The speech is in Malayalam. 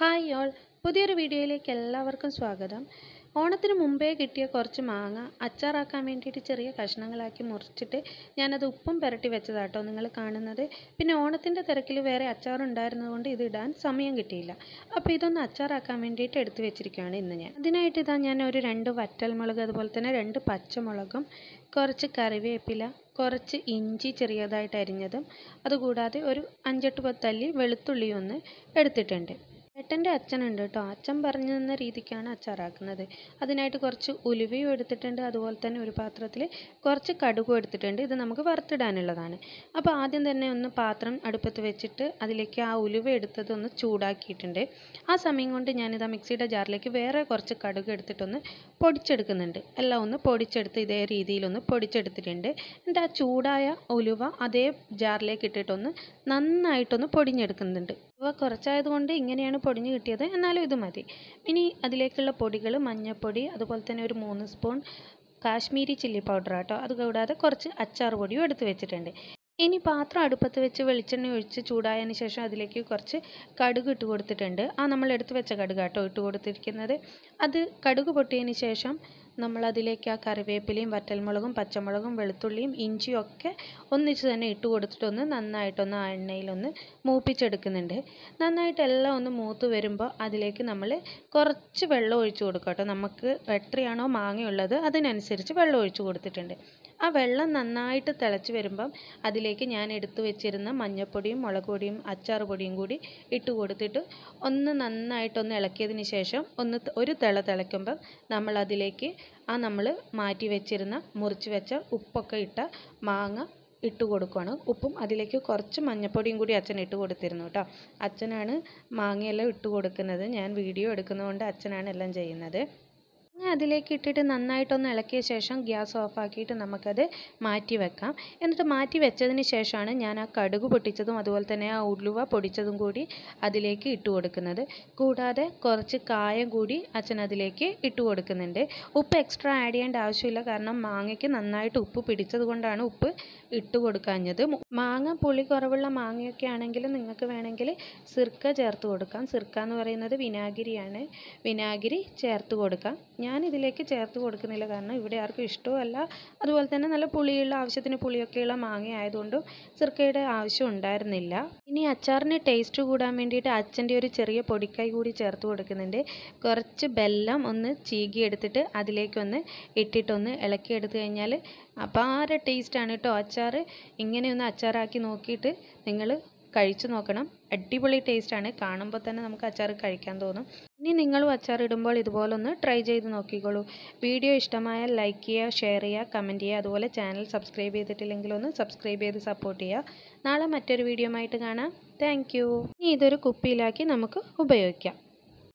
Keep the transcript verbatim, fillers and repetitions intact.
ഹായ് ഓൾ, പുതിയൊരു വീഡിയോയിലേക്ക് എല്ലാവർക്കും സ്വാഗതം. ഓണത്തിന് മുമ്പേ കിട്ടിയ കുറച്ച് മാങ്ങ അച്ചാറാക്കാൻ വേണ്ടിയിട്ട് ചെറിയ കഷ്ണങ്ങളാക്കി മുറിച്ചിട്ട് ഞാനത് ഉപ്പും പുരട്ടി വെച്ചതാട്ടോ നിങ്ങൾ കാണുന്നത്. പിന്നെ ഓണത്തിൻ്റെ തിരക്കിൽ വേറെ അച്ചാറുണ്ടായിരുന്നതുകൊണ്ട് ഇത് ഇടാൻ സമയം കിട്ടിയില്ല. അപ്പോൾ ഇതൊന്ന് അച്ചാറാക്കാൻ വേണ്ടിയിട്ട് എടുത്തു വെച്ചിരിക്കുകയാണ് ഇന്ന് ഞാൻ. അതിനായിട്ട് ഇതാ ഞാൻ ഒരു രണ്ട് വറ്റൽമുളക്, അതുപോലെ തന്നെ രണ്ട് പച്ചമുളകും, കുറച്ച് കറിവേപ്പില, കുറച്ച് ഇഞ്ചി ചെറിയതായിട്ട് അരിഞ്ഞതും, അതുകൂടാതെ ഒരു അഞ്ചെട്ട് പത്തല്ലി വെളുത്തുള്ളി ഒന്ന് എടുത്തിട്ടുണ്ട്. ഏട്ടൻ്റെ അച്ഛനുണ്ട് കേട്ടോ. അച്ഛൻ പറഞ്ഞു തന്ന രീതിക്കാണ് അച്ചാറാക്കുന്നത്. അതിനായിട്ട് കുറച്ച് ഉലുവയും എടുത്തിട്ടുണ്ട്. അതുപോലെ തന്നെ ഒരു പാത്രത്തിൽ കുറച്ച് കടുകും എടുത്തിട്ടുണ്ട്. ഇത് നമുക്ക് വറുത്തിടാനുള്ളതാണ്. അപ്പോൾ ആദ്യം തന്നെ ഒന്ന് പാത്രം അടുപ്പത്ത് വെച്ചിട്ട് അതിലേക്ക് ആ ഉലുവ എടുത്തത് ഒന്ന് ചൂടാക്കിയിട്ടുണ്ട്. ആ സമയം കൊണ്ട് ഞാനിതാ മിക്സിയുടെ ജാറിലേക്ക് വേറെ കുറച്ച് കടുക് എടുത്തിട്ടൊന്ന് പൊടിച്ചെടുക്കുന്നുണ്ട്. എല്ലാം ഒന്ന് പൊടിച്ചെടുത്ത് ഇതേ രീതിയിലൊന്ന് പൊടിച്ചെടുത്തിട്ടുണ്ട്. എന്നിട്ട് ആ ചൂടായ ഉലുവ അതേ ജാറിലേക്ക് ഇട്ടിട്ടൊന്ന് നന്നായിട്ടൊന്ന് പൊടിഞ്ഞെടുക്കുന്നുണ്ട്. ഉലുവ കുറച്ചായതുകൊണ്ട് ഇങ്ങനെയാണ് പൊടിഞ്ഞ് കിട്ടിയത്, എന്നാലും ഇത് മതി. ഇനി അതിലേക്കുള്ള പൊടികൾ മഞ്ഞൾപ്പൊടി, അതുപോലെ തന്നെ ഒരു മൂന്ന് സ്പൂൺ കാശ്മീരി ചില്ലി പൗഡർ ആട്ടോ. അതുകൂടാതെ കുറച്ച് അച്ചാർ പൊടിയും എടുത്ത് വെച്ചിട്ടുണ്ട്. ഇനി പാത്രം അടുപ്പത്ത് വെച്ച് വെളിച്ചെണ്ണ ഒഴിച്ച് ചൂടായതിന് ശേഷം അതിലേക്ക് കുറച്ച് കടുക് ഇട്ട് കൊടുത്തിട്ടുണ്ട്. ആ നമ്മൾ എടുത്ത് വെച്ച കടുക് ആട്ടോ ഇട്ട് കൊടുത്തിരിക്കുന്നത്. അത് കടുക് പൊട്ടിയതിന് ശേഷം നമ്മളതിലേക്ക് ആ കറിവേപ്പിലയും വറ്റൽമുളകും പച്ചമുളകും വെളുത്തുള്ളിയും ഇഞ്ചിയും ഒക്കെ ഒന്നിച്ച് തന്നെ ഇട്ട് കൊടുത്തിട്ടൊന്ന് നന്നായിട്ടൊന്ന് ആ എണ്ണയിലൊന്ന് മൂപ്പിച്ചെടുക്കുന്നുണ്ട്. നന്നായിട്ട് എല്ലാം ഒന്ന് മൂത്ത് വരുമ്പോൾ അതിലേക്ക് നമ്മൾ കുറച്ച് വെള്ളം ഒഴിച്ച് കൊടുക്കുക കേട്ടോ. നമുക്ക് എത്രയാണോ മാങ്ങയുള്ളത് അതിനനുസരിച്ച് വെള്ളം ഒഴിച്ച് കൊടുത്തിട്ടുണ്ട്. ആ വെള്ളം നന്നായിട്ട് തിളച്ച് വരുമ്പം അതിലേക്ക് ഞാൻ എടുത്തു വെച്ചിരുന്ന മഞ്ഞൾപ്പൊടിയും മുളക് പൊടിയും അച്ചാർ പൊടിയും കൂടി ഇട്ട് കൊടുത്തിട്ട് ഒന്ന് നന്നായിട്ടൊന്ന് ഇളക്കിയതിന് ശേഷം ഒന്ന് ഒരു തിള തിളയ്ക്കുമ്പം നമ്മൾ അതിലേക്ക് ആ നമ്മൾ മാറ്റി വെച്ചിരുന്ന മുറിച്ച് വെച്ച ഉപ്പൊക്കെ ഇട്ട മാങ്ങ ഇട്ട് കൊടുക്കുകയാണ്. ഉപ്പും അതിലേക്ക് കുറച്ച് മഞ്ഞൾപ്പൊടിയും കൂടി അച്ഛൻ ഇട്ട് കൊടുത്തിരുന്നു കേട്ടോ. അച്ഛനാണ് മാങ്ങയെല്ലാം ഇട്ട് കൊടുക്കുന്നത്. ഞാൻ വീഡിയോ എടുക്കുന്നതുകൊണ്ട് അച്ഛനാണ് എല്ലാം ചെയ്യുന്നത്. അതിലേക്ക് ഇട്ടിട്ട് നന്നായിട്ടൊന്ന് ഇളക്കിയ ശേഷം ഗ്യാസ് ഓഫാക്കിയിട്ട് നമുക്കത് മാറ്റി വെക്കാം. എന്നിട്ട് മാറ്റി വെച്ചതിന് ശേഷമാണ് ഞാൻ ആ കടുക് പൊട്ടിച്ചതും അതുപോലെ തന്നെ ആ ഉലുവ പൊടിച്ചതും കൂടി അതിലേക്ക് ഇട്ട് കൊടുക്കുന്നത്. കൂടാതെ കുറച്ച് കായം കൂടി അച്ഛൻ അതിലേക്ക് ഇട്ട് കൊടുക്കുന്നുണ്ട്. ഉപ്പ് എക്സ്ട്രാ ആഡ് ചെയ്യേണ്ട ആവശ്യമില്ല, കാരണം മാങ്ങയ്ക്ക് നന്നായിട്ട് ഉപ്പ് പിടിച്ചത് കൊണ്ടാണ് ഉപ്പ് ഇട്ട് കൊടുക്കാഞ്ഞത്. മാങ്ങ പുളി കുറവുള്ള മാങ്ങയൊക്കെ ആണെങ്കിൽ നിങ്ങൾക്ക് വേണമെങ്കിൽ സിർക്ക ചേർത്ത് കൊടുക്കാം. സിർക്ക എന്ന് പറയുന്നത് വിനാഗിരിയാണ്. വിനാഗിരി ചേർത്ത് കൊടുക്കാം. ഞാൻ ഇതിലേക്ക് ചേർത്ത് കൊടുക്കുന്നില്ല, കാരണം ഇവിടെ ആർക്കും ഇഷ്ടവുമല്ല. അതുപോലെ തന്നെ നല്ല പുളിയുള്ള ആവശ്യത്തിന് പുളിയൊക്കെയുള്ള മാങ്ങ ആയതുകൊണ്ടും സിർക്കയുടെ ആവശ്യം ഉണ്ടായിരുന്നില്ല. ഇനി അച്ചാറിന് ടേസ്റ്റ് കൂടാൻ വേണ്ടിയിട്ട് അച്ഛൻ്റെ ഒരു ചെറിയ പൊടിക്കൈ കൂടി ചേർത്ത് കൊടുക്കുന്നുണ്ട്. കുറച്ച് ബെല്ലം ഒന്ന് ചീകി എടുത്തിട്ട് അതിലേക്കൊന്ന് ഇട്ടിട്ടൊന്ന് ഇളക്കിയെടുത്ത് കഴിഞ്ഞാൽ അപാര ടേസ്റ്റാണ് കേട്ടോ അച്ചാർ. ഇങ്ങനെയൊന്ന് അച്ചാറാക്കി നോക്കിയിട്ട് നിങ്ങൾ കഴിച്ചു നോക്കണം. അടിപൊളി ടേസ്റ്റാണ്. കാണുമ്പോൾ തന്നെ നമുക്ക് അച്ചാർ കഴിക്കാൻ തോന്നും. ഇനി നിങ്ങളും അച്ചാർ ഇടുമ്പോൾ ഇതുപോലൊന്ന് ട്രൈ ചെയ്ത് നോക്കിക്കോളൂ. വീഡിയോ ഇഷ്ടമായാൽ ലൈക്ക് ചെയ്യുക, ഷെയർ ചെയ്യുക, കമൻറ്റ് ചെയ്യുക. അതുപോലെ ചാനൽ സബ്സ്ക്രൈബ് ചെയ്തിട്ടില്ലെങ്കിൽ ഒന്ന് സബ്സ്ക്രൈബ് ചെയ്ത് സപ്പോർട്ട് ചെയ്യുക. നാളെ മറ്റൊരു വീഡിയോ ആയിട്ട് കാണാം. Thank you. ഇനി ഇതൊരു കുപ്പിയിലാക്കി നമുക്ക് ഉപയോഗിക്കാം.